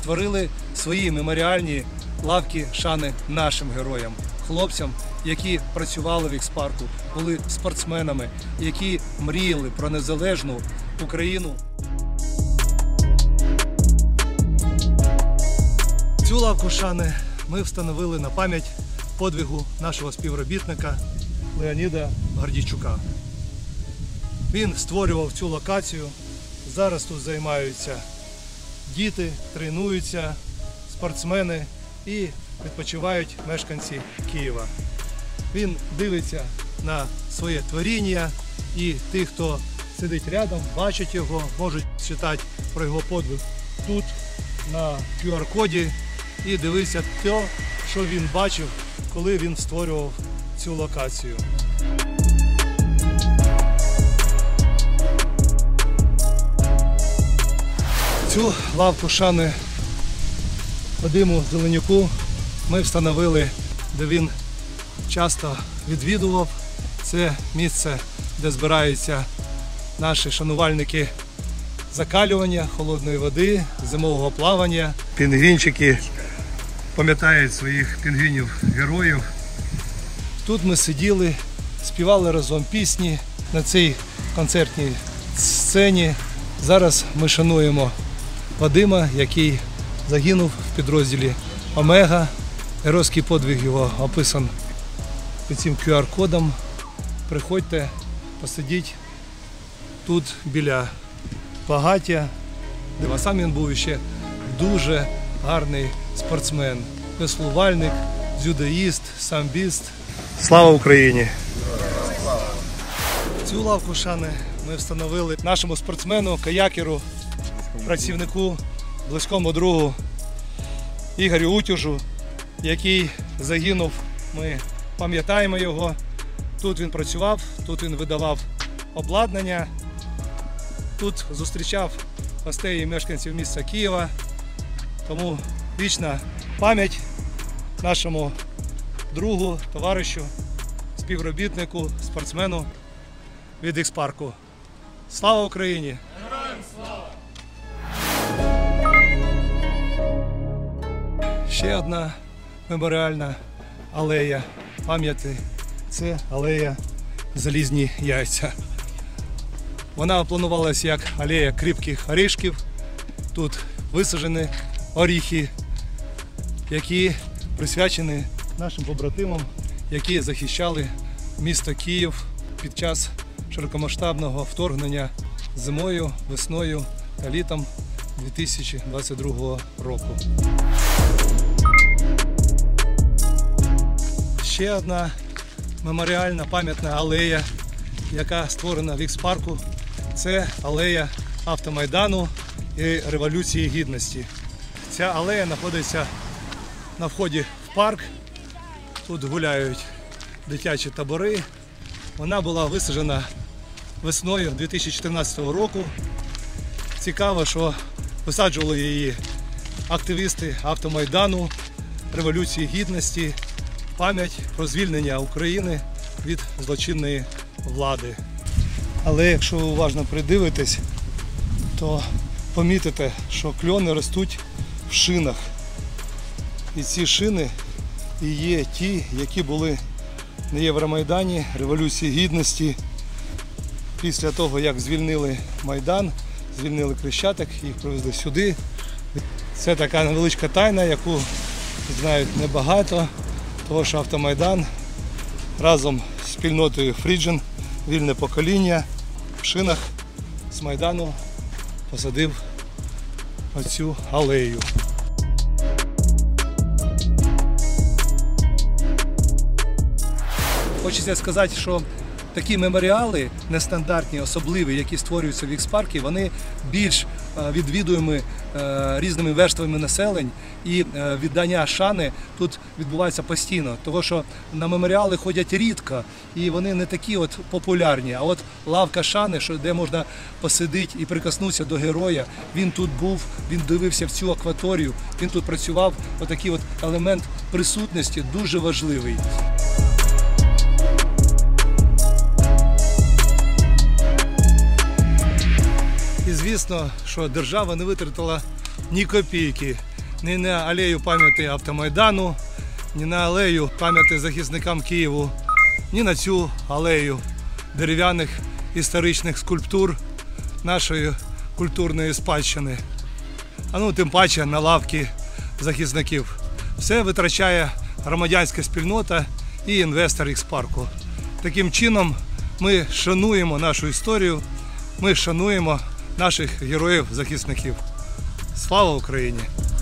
створили свої меморіальні лавки шани нашим героям, хлопцям, які працювали в Ікс-парку, були спортсменами, які мріяли про незалежну Україну. Цю лавку шани ми встановили на пам'ять подвигу нашого співробітника Леоніда Гордійчука. Він створював цю локацію, зараз тут займаються діти, тренуються спортсмени і відпочивають мешканці Києва. Він дивиться на своє творіння, і ті, хто сидить рядом, бачать його, можуть читати про його подвиг тут, на QR-коді, і дивитися те, що він бачив, коли він створював цю локацію. Цю лавку шани Вадиму Зеленюку ми встановили, де він часто відвідував. Це місце, де збираються наші шанувальники закалювання, холодної води, зимового плавання. Пінгвінчики пам'ятають своїх пінгвінів-героїв. Тут ми сиділи, співали разом пісні на цій концертній сцені. Зараз ми шануємо Вадима, який загинув в підрозділі Омега. Геройський подвиг його описан під цим QR-кодом. Приходьте, посидіть тут біля багаття. А сам він був ще дуже гарний спортсмен, веслувальник, дзюдоїст, самбіст. Слава Україні! Цю лавку шани ми встановили нашому спортсмену, каякеру, працівнику, близькому другу Ігорю Утюжу, який загинув. Ми пам'ятаємо його. Тут він працював, тут він видавав обладнання, тут зустрічав гостей і мешканців міста Києва. Тому вічна пам'ять нашому другу, товаришу, співробітнику, спортсмену від Ікс-парку. Слава Україні! Героям слава! Ще одна меморіальна алея пам'яті – це алея Залізні яйця. Вона планувалася як алея кріпких орішків. Тут висаджені оріхи, які присвячені нашим побратимам, які захищали місто Київ під час широкомасштабного вторгнення зимою, весною та літом 2022 року. Ще одна меморіальна пам'ятна алея, яка створена в Ікс-парку, це алея Автомайдану і Революції Гідності. Ця алея знаходиться на вході в парк. Тут гуляють дитячі табори. Вона була висаджена весною 2014 року. Цікаво, що висаджували її активісти Автомайдану, Революції Гідності, в пам'ять про звільнення України від злочинної влади. Але якщо ви уважно придивитесь, то помітите, що кльони ростуть в шинах. І ці шини і є ті, які були на Євромайдані, Революції Гідності. Після того, як звільнили Майдан, звільнили Хрещатик, їх привезли сюди. Це така невеличка тайна, яку знають небагато, тому що Автомайдан разом з спільнотою Фріджен, вільне покоління, в шинах з Майдану посадив оцю алею. Хочеться сказати, що такі меморіали нестандартні, особливі, які створюються в Ікс-парку, вони більш відвідуємі різними верствами населення, і віддання шани тут відбувається постійно, тому що на меморіали ходять рідко і вони не такі от популярні, а от лавка шани, де можна посидіти і прикоснутися до героя, він тут був, він дивився в цю акваторію, він тут працював, отакий от елемент присутності дуже важливий. І звісно, що держава не витратила ні копійки ні на алею пам'яті Автомайдану, ні на алею пам'яті захисникам Києву, ні на цю алею дерев'яних історичних скульптур нашої культурної спадщини. А ну, тим паче на лавки захисників. Все витрачає громадянська спільнота і інвестор Х-парку. Таким чином ми шануємо нашу історію, ми шануємо наших героїв-захисників. Слава Україні!